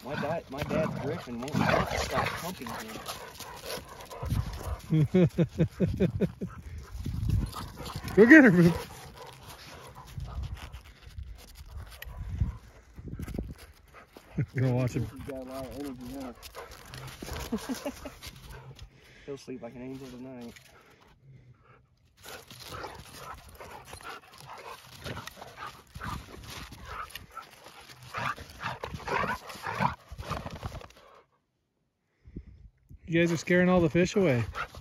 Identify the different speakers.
Speaker 1: My dad's griffin won't stop pumping him.
Speaker 2: Go get her, Boop. We're gonna watch him.
Speaker 1: He's got a lot of energy now. He'll sleep like an angel tonight.
Speaker 2: You guys are scaring all the fish away.